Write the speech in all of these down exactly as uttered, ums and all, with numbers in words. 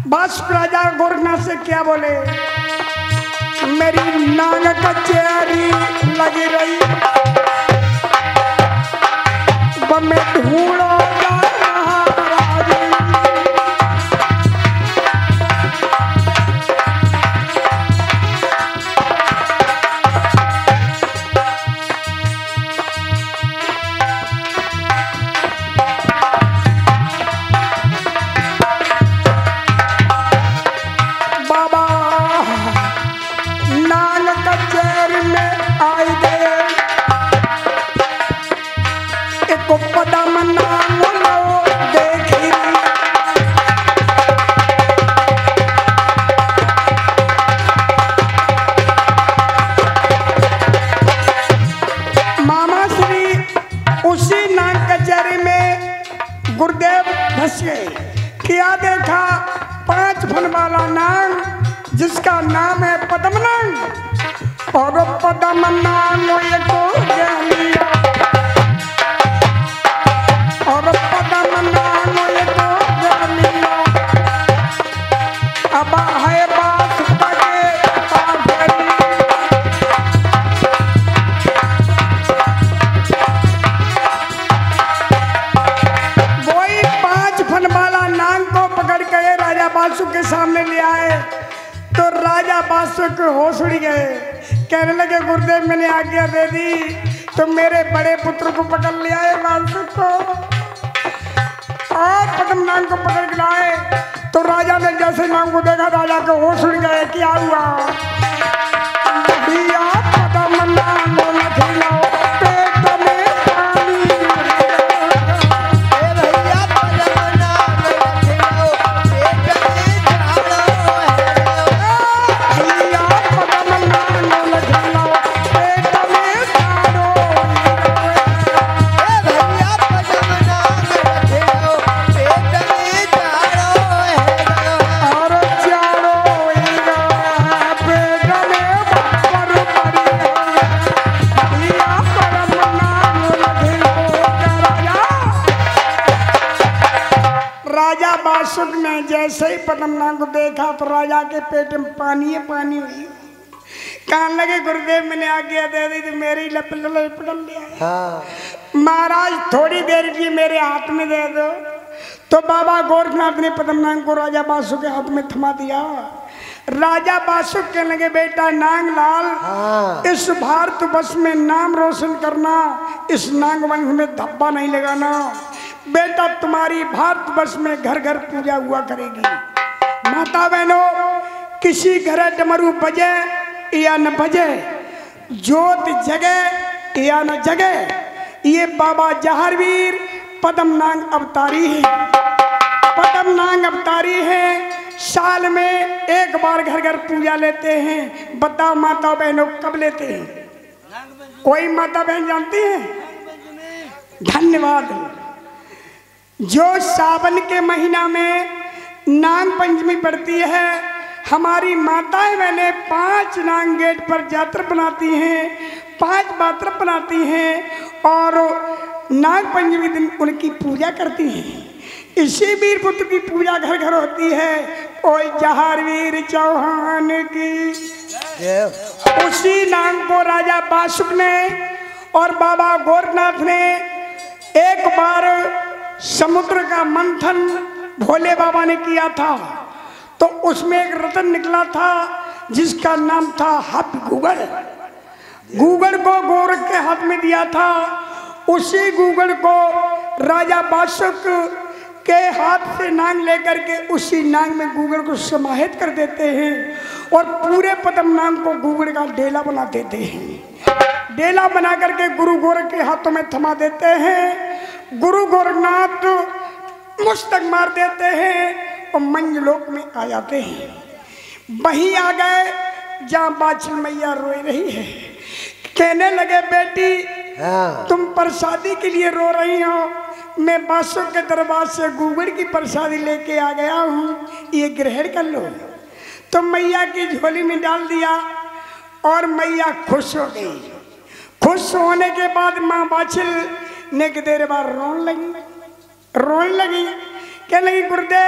बस राजा गोरखनाथ से क्या बोले, मेरी नाग कचहरी लगी रही मैं ढूंढो क्या देखा, पांच फन वाला नाग जिसका नाम है पद्मनाग और पद्मनाग को लिया और पद्मनाग को लिया अब है बात बासुक के सामने ले आए तो राजा बासुक होश उड़ गए। कहने लगे गुरुदेव मैंने आज्ञा दे दी तो मेरे बड़े पुत्र को पकड़ ले आए बासुक को और पद्मनाग को पकड़ के लाए। तो राजा ने जैसे नाग को देखा राजा को होश उड़ गए। क्या हुआ, बासुक ने जैसे ही पद्मनाग को देखा तो राजा के पेट में पानी है पानी हुई। कहने लगे गुरुदेव मैंने आज्ञा दे दी तो मेरी लप लप लिया महाराज थोड़ी देर की मेरे हाथ में दे दो। तो बाबा गोरखनाथ ने पद्मनाग को राजा बासुक के हाथ में थमा दिया। राजा बासुक कहने लगे बेटा नाग लाल हाँ। इस भारत वर्ष में नाम रोशन करना, इस नाग वंश में धब्बा नहीं लगाना। बेटा तुम्हारी भारत वर्ष में घर घर पूजा हुआ करेगी। माता बहनों किसी घर डमरू बजे या न बजे, जोत जगे या न जगे, ये बाबा जहारवीर पद्मनाग अवतारी है। पद्मनाग अवतारी है, साल में एक बार घर घर पूजा लेते हैं। बताओ माता बहनों कब लेते हैं, कोई माता बहन जानती है? धन्यवाद। जो सावन के महीना में नाग पंचमी पड़ती है, हमारी माताएं बहनें पांच नाग गेट पर जातर बनाती हैं, पांच बातर बनाती हैं और नाग पंचमी दिन उनकी पूजा करती हैं। इसी वीर पुत्र की पूजा घर घर होती है। ओए जहारवीर चौहान की। उसी नाग को राजा बासुक ने और बाबा गोरखनाथ ने एक बार समुद्र का मंथन भोले बाबा ने किया था तो उसमें एक रतन निकला था जिसका नाम था हप गूगल। गूगल को गोरख के हाथ में दिया था। उसी गूगल को राजा बासुक के हाथ से नाग लेकर के उसी नाग में गूगल को समाहित कर देते हैं और पूरे पद्मनाग को गूगल का डेला बना देते हैं। डेला बना करके गुरु गोरख के हाथों में थमा देते हैं। गुरु गोरखनाथ मुस्तक मार देते हैं और मंजलोक में आ जाते हैं। वहीं आ गए जहाँ बाछल मैया रोई रही है। कहने लगे बेटी हाँ। तुम प्रसादी के लिए रो रही हो, मैं बासुक के दरबार से गूगल की प्रसादी लेके आ गया हूँ, ये ग्रहण कर लो। तो मैया की झोली में डाल दिया और मैया खुश हो गई। खुश होने के बाद माँ बाछल ने कि देर बाद रोने लगी रोने लगी कहने लगी गुरुदेव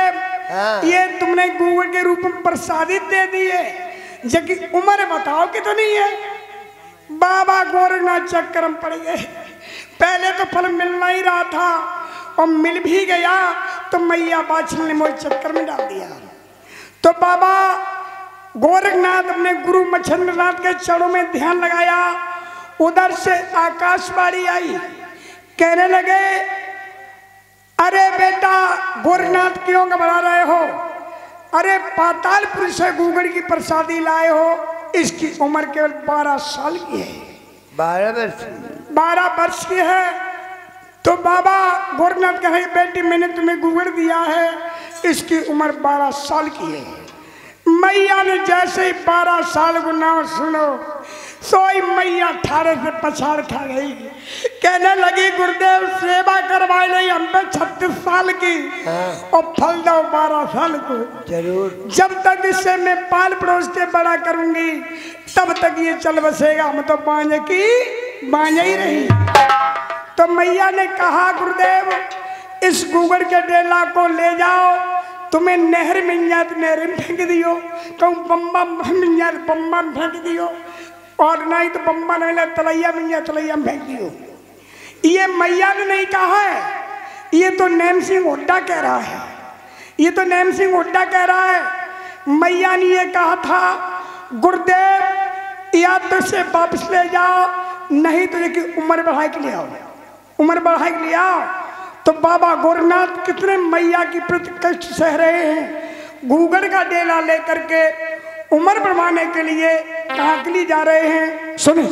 हाँ। ये तुमने गूगल के रूप में प्रसादित दे दिए, जबकि उम्र बताओ कि तो नहीं है। बाबा गोरखनाथ चक्कर में पड़ गए। पहले तो फल मिलना ही रहा था और मिल भी गया तो मैया बाछल ने मुझे चक्कर में डाल दिया। तो बाबा गोरखनाथ अपने गुरु मच्छिंद्रनाथ के चरणों में ध्यान लगाया। उधर से आकाशवाणी आई, कहने लगे अरे बेटा गोरखनाथ क्यों घबरा रहे हो? अरे पातालपुर से गूगल की प्रसादी लाए हो, इसकी उम्र केवल बारह साल की है। बारह वर्ष बारह वर्ष की है। तो बाबा गोरखनाथ कहे बेटी मैंने तुम्हें गूगल दिया है, इसकी उम्र बारह साल की है। मैया ने जैसे ही बारह साल को नाम सुनो, सोई मैया ठाड़े से पछाड़ खा गई। कहने लगी गुरुदेव सेवा करवाए नहीं हम पे छत्तीस साल की। हाँ। और फल दो बारह साल को। जरूर। जब तक इससे मैं पाल पड़ोस के बड़ा करूंगी तब तक ये चल बसेगा। हम तो बांझ की बांझ ही रही। तो मैया ने कहा गुरुदेव इस गूगल के डेला को ले जाओ, तुम्हें नहर मिल जाए तो नहर में फेंक दियो, कहूँ बम्बा मिल जाए तो बम्बा में फेंक दियो, और नहीं तो बम्बा नहीं ले तलैया मिल जाए तलैया में फेंक दियो। ये मैया ने नहीं कहा है, ये तो नैम सिंह हुड्डा कह रहा है। ये तो नैम सिंह हुड्डा कह रहा है। मैया ने ये कहा था गुरुदेव या तो से वापस ले जाओ, नहीं तो लेकिन उम्र बढ़ाई के लिए आओ, उम्र बढ़ाई के लिए आओ। तो बाबा गोरखनाथ कितने मैया की प्रति कष्ट सह रहे हैं। गूगल का डेला लेकर के उम्र बढ़वाने के लिए कहाँ के लिए जा रहे हैं, सुने।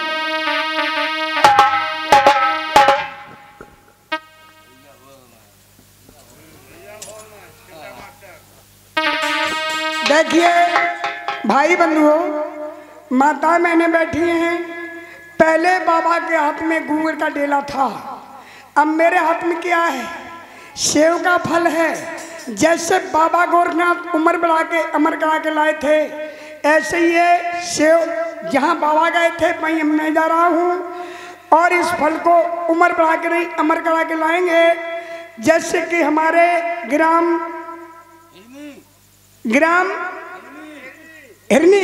देखिए भाई बंधुओं, माता मैंने बैठी हैं। पहले बाबा के हाथ में गूगल का डेला था, अब मेरे हाथ में क्या है? सेव का फल है। जैसे बाबा गोरखनाथ उम्र बढ़ा के अमर करा के लाए थे, ऐसे ये सेव जहाँ बाबा गए थे वहीं मैं जा रहा हूँ, और इस फल को उम्र बढ़ा के नहीं अमर करा के लाएंगे। जैसे कि हमारे ग्राम ग्राम हिरनी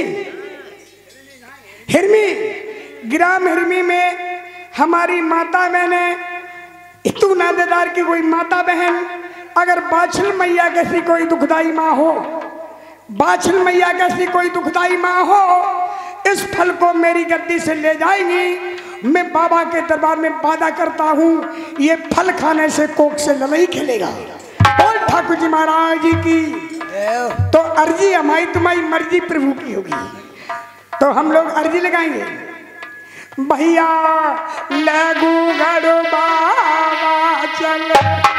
हिरमी ग्राम हिरमी में हमारी माता बहने इतू नादेदार की कोई माता बहन, अगर बाछल मैया कैसी कोई दुखदाई माँ हो, बाछल मैया कैसी कोई दुखदाई माँ हो, इस फल को मेरी गद्दी से ले जाएंगी। मैं बाबा के दरबार में वादा करता हूँ ये फल खाने से कोक से लड़ाई खेलेगा। और ठाकुर जी महाराज जी की तो अर्जी हमारी तुम्हारी मर्जी प्रभु की होगी। तो हम लोग अर्जी लगाएंगे, भैया लगू गढ़ बाबा चल